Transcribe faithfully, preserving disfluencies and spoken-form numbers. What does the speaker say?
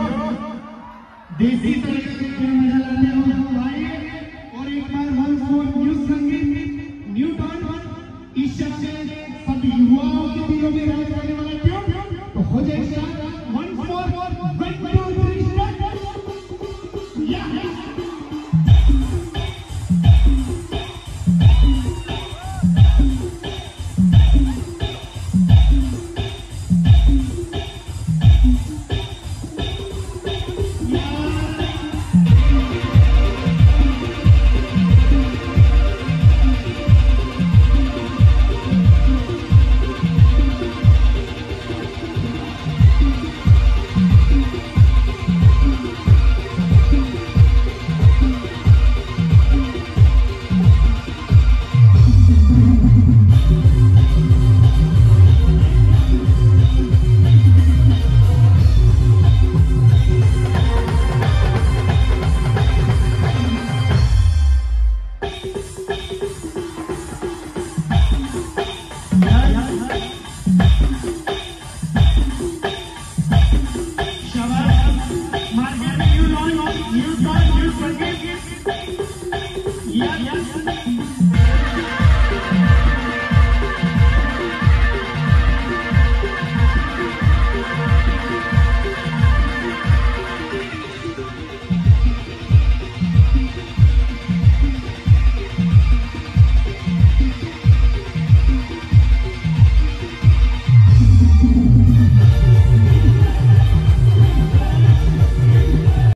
देसी तरीके से मजा लाते हो भाई। और एक बार वन फोर न्यू संगीत न्यू टर्न इस शब्द से सब युवाओं के दिलों में राज करने वाला क्यों तो हो जाएगा one four one two three start या Yeah, yeah.